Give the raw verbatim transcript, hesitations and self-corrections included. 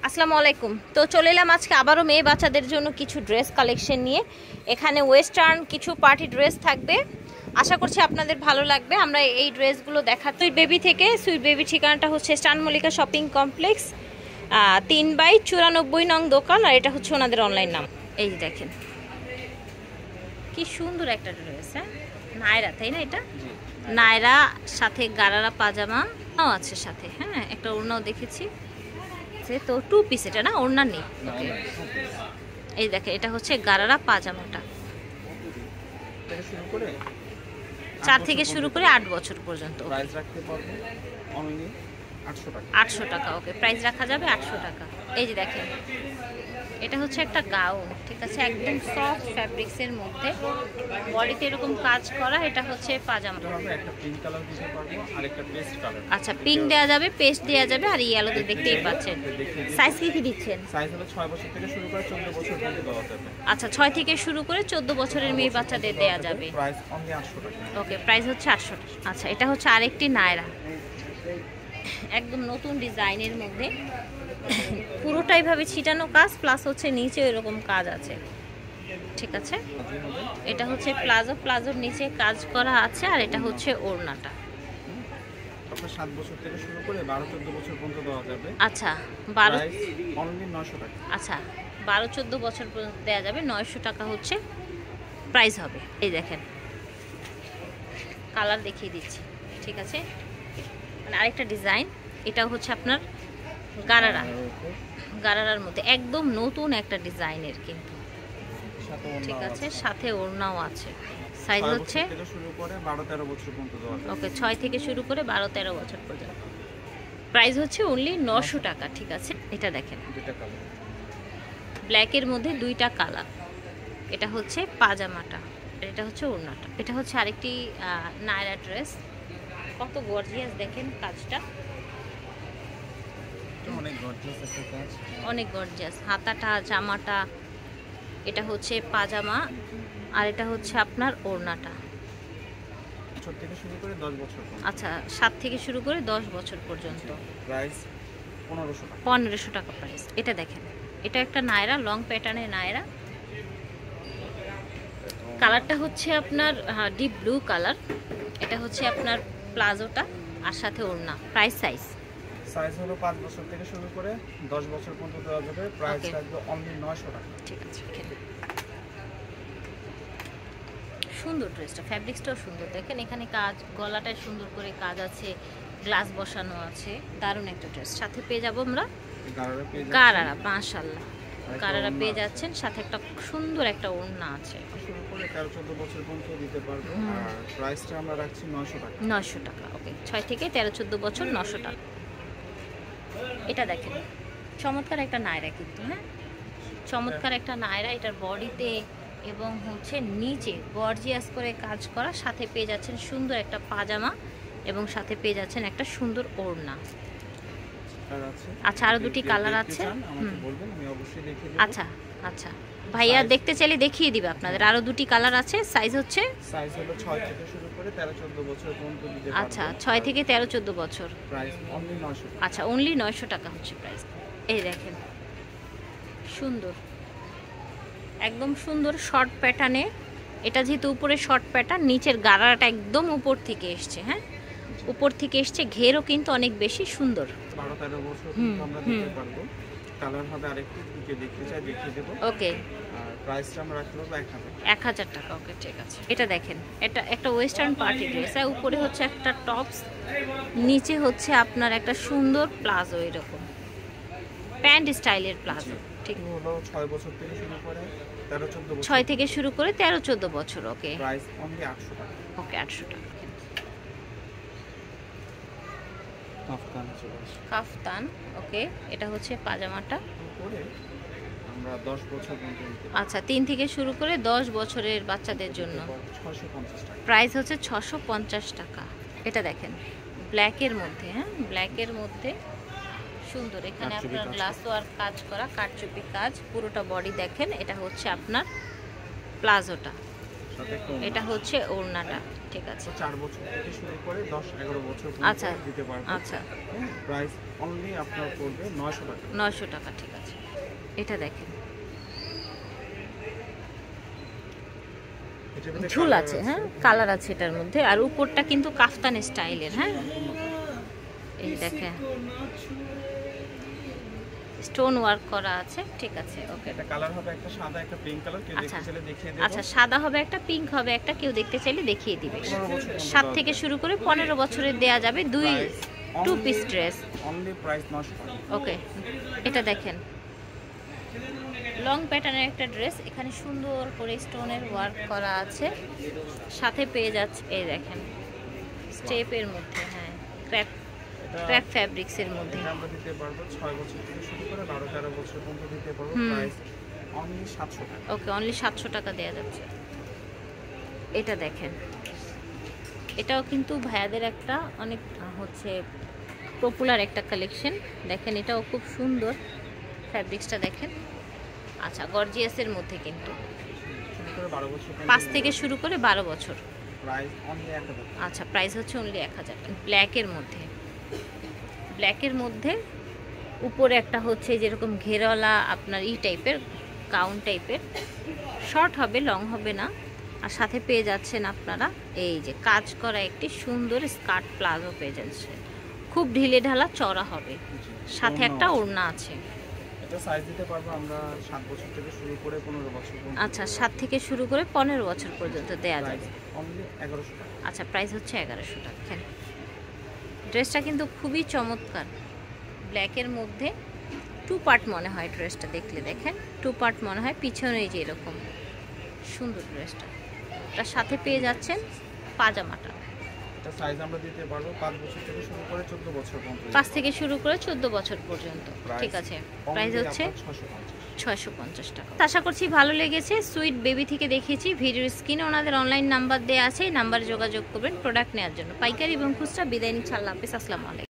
আসসালামু আলাইকুম। তো চলে এলাম আজকে আবারও মেয়ে বাচ্চাদের জন্য কিছু ড্রেস কালেকশন নিয়ে। এখানে ওয়েস্টার্ন কিছু পার্টি ড্রেস থাকবে, আশা করছি আপনাদের ভালো লাগবে। আমরা এই ড্রেসগুলো দেখা সুইট বেবি থেকে। সুইট বেবি ঠিকানাটা হচ্ছে স্টান মল্লিকা শপিং কমপ্লেক্স, তিন বাই চুরানব্বই নং দোকান, আর এটা হচ্ছে ওনাদের অনলাইন নাম। এই যে দেখেন কি সুন্দর একটা ড্রেস, হ্যাঁ নায়রা, তাই না? এটা নায়রা, সাথে গারারা পাজামাও আছে সাথে, হ্যাঁ একটা ওড়নাও দেখেছি। তো টু পিস, এটা না ওড়না নেই। ওকে, এই দেখেন এটা হচ্ছে গারারা পাজামাটা, চার থেকে শুরু করে আট বছর পর্যন্ত। আটশো টাকা। ওকে, প্রাইস রাখা যাবে আটশো টাকা। এই যে দেখেন এটা হচ্ছে একটা গাউন, ঠিক আছে, একদম সফট ফ্যাব্রিক্সের মধ্যে, বডিতে এরকম কাজ করা। এটা হচ্ছে পাজামা। আচ্ছা, পিঙ্ক দেওয়া যাবে, পেস্ট দেওয়া যাবে, আর ইয়েলো তো দেখতেই পাচ্ছেন। সাইজ কি কি দিচ্ছেন? সাইজ হলো ছয় বছর থেকে শুরু করে চৌদ্দ বছর পর্যন্ত দেওয়া যাবে। আচ্ছা, ছয় থেকে শুরু করে চৌদ্দ বছরের মেয়ে বাচ্চাদের দেওয়া যাবে। প্রাইস অনলি আটশো টাকা। ওকে, প্রাইস হচ্ছে আটশো টাকা। আচ্ছা, এটা হচ্ছে আরেকটি নায়রা, একদম নতুন ডিজাইনের মধ্যে, পুরোটাই ভাবে ছিটানো কাজ, প্লাস হচ্ছে নিচে এরকম কাজ আছে, ঠিক আছে। এটা হচ্ছে প্লাজো, প্লাজোর নিচে কাজ করা আছে, আর এটা হচ্ছে ওড়নাটা। সাত বছর থেকে শুরু করে বারো চোদ্দ বছর পর্যন্ত দেওয়া যাবে। আচ্ছা, বারো অনলি নয়শো টাকা। আচ্ছা, বারো চোদ্দ বছর পর্যন্ত দেওয়া যাবে, নয়শো টাকা হচ্ছে প্রাইস হবে। এই দেখেন কালার দেখিয়ে দিচ্ছি, ঠিক আছে। মানে আরেকটা ডিজাইন, এটা হচ্ছে আপনার গারারা, গারারার মধ্যে একদম নতুন একটা ডিজাইনের কিন্তু, ঠিক আছে, সাথে ওড়নাও আছে। সাইজ হচ্ছে বারো তেরো বছর পর্যন্ত দেওয়া যাবে। ওকে, ছয় থেকে শুরু করে বারো তেরো বছর পর্যন্ত। প্রাইস হচ্ছে অনলি নশো টাকা, ঠিক আছে। এটা দেখেন ব্ল্যাকের মধ্যে দুইটা কালার। এটা হচ্ছে পাজামাটা, এটা হচ্ছে ওড়নাটা। এটা হচ্ছে আরেকটি নায়রা ড্রেস, কত গর্জিয়াস দেখেন কাজটা, অনেক গর্জিয়াস একটা কাজ, অনেক গর্জিয়াস। হাতাটা, জামাটা, এটা হচ্ছে পাজামা, আর এটা হচ্ছে আপনার ওড়নাটা। ছোট থেকে শুরু করে দশ বছর পর্যন্ত। আচ্ছা, সাত থেকে শুরু করে দশ বছর পর্যন্ত। প্রাইস পনেরোশো টাকা। পনেরোশো টাকা প্রাইস। এটা দেখেন, এটা একটা নায়রা, লং প্যাটার্নের নায়রা। কালারটা হচ্ছে আপনার ডিপ ব্লু কালার। এটা হচ্ছে আপনার প্লাজোটা, আর সাথে ওড়না। প্রাইস সাইজ সাইজ হলো পাঁচ বছর থেকে শুরু করে দশ বছর পর্যন্ত দেওয়া যাবে। প্রাইস থাকবে অনলি নয়শো টাকা। ঠিক আছে। সুন্দর ড্রেসটা, ফ্যাব্রিক্সটাও সুন্দর, দেখেন এখানে কাজ, গলাটায় সুন্দর করে কাজ আছে, গ্লাস বসানো আছে, দারুণ একটা ড্রেস। সাথে পেয়ে যাবো আমরা গারারা, মাশাআল্লাহ গারারা পেয়ে যাচ্ছেন, সাথে একটা সুন্দর একটা ওড়না আছে। শুরু করলে তেরো চোদ্দ বছর পর্যন্ত দিতে পারবো, আর প্রাইসটা আমরা রাখছি নয়শো টাকা। নয়শো টাকা। ওকে, ছয় থেকে তেরো চোদ্দ বছর, নশো টাকা। এটা দেখেন চমৎকার একটা নায়রা কিন্তু, হ্যাঁ চমৎকার একটা নায়রা। এটার বডিতে এবং হচ্ছে নিচে গর্জিয়াস করে কাজ করা, সাথে পেয়ে যাচ্ছেন সুন্দর একটা পাজামা, এবং সাথে পেয়ে যাচ্ছেন একটা সুন্দর ওড়না। আচ্ছা, আরো দুটি কালার আছে। আচ্ছা আচ্ছা ভাইয়া দেখতে চাইলে দেখিয়ে দিবে আপনাদের। আরো দুটি কালার আছে। সাইজ হচ্ছে সাইজ হলো ছয় থেকে শুরু করে তেরো চোদ্দ বছর পর্যন্ত দিতে পারবো। আচ্ছা, ছয় থেকে তেরো চোদ্দ বছর। প্রাইস অনলি নয়শো। আচ্ছা, অনলি নয়শো টাকা হচ্ছে প্রাইস। এই দেখেন সুন্দর, একদম সুন্দর শর্ট প্যাটার্নে। এটা যেহেতু উপরে শর্ট প্যাটার্ন, নিচের গারাটা একদম উপর থেকে এসছে, হ্যাঁ উপর থেকে এসছে, ঘেরও কিন্তু অনেক বেশি সুন্দর। বারো তেরো বছর আমরা দিতে পারবো। কালার হবে আরেকটু, দুটো দেখতে চাই দেখিয়ে দেব। ওকে, আর প্রাইসটা আমরা রাখতে পারবো এক হাজার এক হাজার টাকা। ওকে, ঠিক আছে। এটা দেখেন, এটা একটা ওয়েস্টার্ন পার্টি ড্রেস, উপরে হচ্ছে একটা টপস, নিচে হচ্ছে আপনার একটা সুন্দর প্লাজো, এরকম প্যান্ট স্টাইলের প্লাজো। ঠিক হলো ছয় বছর থেকে শুরু করে তেরো চোদ্দ বছর। ছয় থেকে শুরু করে তেরো চোদ্দ বছর। ওকে, প্রাইস অনলি আটশো টাকা। ওকে, আটশো টাকা। কাফতান কাফতান। ওকে, এটা হচ্ছে পাজামাটা। আমরা দশ বছর পর্যন্ত। আচ্ছা, তিন থেকে শুরু করে দশ বছরের বাচ্চাদের জন্য। ছয়শো পঞ্চাশ টাকা। প্রাইস হচ্ছে ছশো পঞ্চাশ টাকা। এটা দেখেন ব্ল্যাকের মধ্যে, হ্যাঁ ব্ল্যাকের মধ্যে সুন্দর, এখানে আপনার গ্লাস ওয়ার্ক কাজ করা, কারচুপি কাজ, পুরোটা বডি দেখেন। এটা হচ্ছে আপনার প্লাজোটা, এটা হচ্ছে ওড়নাটা। ঠিক আছে। চার বছর থেকে শুরু করে দশ এগারো বছর আচ্ছা পর্যন্ত দিতে পারবেন। আচ্ছা, প্রাইস অনলি আপনার পড়বে নয়শো টাকা। নয়শো টাকা, ঠিক আছে। এটা দেখেন এটার মধ্যে ঝুল colour আছে, হ্যাঁ কালার আছে এটার মধ্যে, আর উপরটা কিন্তু কাফতান স্টাইলের। হ্যাঁ এই দেখেন স্টোন ওয়ার্ক করা আছে, ঠিক আছে। ওকে, এটা কালার হবে একটা সাদা একটা পিঙ্ক কালার, কেউ আচ্ছা দেখতে চাইলে দেখিয়ে দেব। আচ্ছা, সাদা হবে একটা, পিঙ্ক হবে একটা, কেউ দেখতে চাইলে দেখিয়ে দিবে। পনেরো বছর পর্যন্ত সাত দেওয়া থেকে যাবে। শুরু করে পনেরো বছরের দেয়া যাবে, দুই two piece dress. Only price নয়শো টাকা। ওকে, এটা দেখেন লং প্যাটার্নের একটা ড্রেস, এখানে সুন্দর করে স্টোনের ওয়ার্ক করা আছে, সাথে পেয়ে যাচ্ছে এই দেখেন স্টেপের মধ্যে, হ্যাঁ ক্র্যাপ এটা ক্র্যাপ ফ্যাব্রিক্সের মধ্যে। এটা আমরা দিতে পারবো ছয় বছর থেকে শুরু করে বারো তেরো বছর পর্যন্ত দিতে পারবো। হুম। প্রাইস অনলি সাতশো টাকা। ওকে, অনলি সাতশো টাকা দেওয়া যাচ্ছে। এটা দেখেন, এটাও কিন্তু ভাইয়াদের একটা অনেক আহ, হচ্ছে পপুলার একটা কালেকশন। দেখেন এটাও খুব সুন্দর, ফ্যাব্রিক্সটা দেখেন। আচ্ছা, গর্জিয়াসের মধ্যে কিন্তু শুরু করে বারো বছর পর্যন্ত পাঁচ থেকে শুরু করে বারো বছর। প্রাইস অনলি এক হাজার টাকা। আচ্ছা, প্রাইস হচ্ছে অনলি এক হাজার। ব্ল্যাকের মধ্যে, ব্ল্যাকের মধ্যে উপরে একটা হচ্ছে যেরকম ঘেরওয়ালা আপনার ই টাইপের গাউন টাইপের, শর্ট হবে, লং হবে না। আর সাথে পেয়ে যাচ্ছেন আপনারা এই যে কাজ করা একটি সুন্দর স্কার্ট প্লাজো পেয়ে যাচ্ছেন, খুব ঢিলে ঢালা চড়া হবে, সাথে একটা ওড়না আছে। এটা সাইজ দিতে পারবো আমরা সাত বছর থেকে শুরু করে পনেরো বছর পর্যন্ত। আচ্ছা, সাত থেকে শুরু করে পনেরো বছর পর্যন্ত দেয়া যাবে। অনলি এগারোশো টাকা। আচ্ছা, প্রাইস হচ্ছে এগারোশো টাকা। দেখেন ড্রেসটা কিন্তু খুবই চমৎকার, ব্ল্যাকের মধ্যে টু পার্ট মনে হয় ড্রেসটা দেখলে, দেখেন টু পার্ট মনে হয়, পিছনে এই যে এরকম সুন্দর ড্রেসটা। তার সাথে পেয়ে যাচ্ছেন পাজামাটা, এটা সাইজ আমরা দিতে পারবো পাঁচ বছর থেকে শুরু করে চোদ্দ বছর পর্যন্ত। পাঁচ থেকে শুরু করে চোদ্দ বছর পর্যন্ত, ঠিক আছে। প্রাইস হচ্ছে ছশো পঞ্চাশ। ছয়শো পঞ্চাশ টাকা। আশা করছি ভালো লেগেছে। সুইট বেবি থেকে দেখিয়েছি, ভিডিওর স্ক্রিনে ওনাদের অনলাইন নাম্বার দেওয়া আছে, এই নাম্বারে যোগাযোগ করবেন প্রোডাক্ট নেওয়ার জন্য। পাইকারি এবং খুচরা। বিদায় নিচ্ছি, আল্লাহ হাফেজ, আসসালামু আলাইকুম।